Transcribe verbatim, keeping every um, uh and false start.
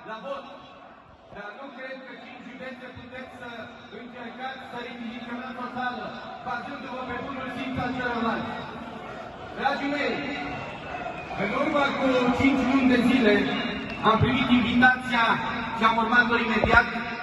la vot. Dar nu cred că cinci județe puteți să încercați să ridicați o sală, bazându-vă pe bunul simț al celorlalți. Dragii mei, în urmă cu cinci luni de zile am primit invitația și am urmat-o imediat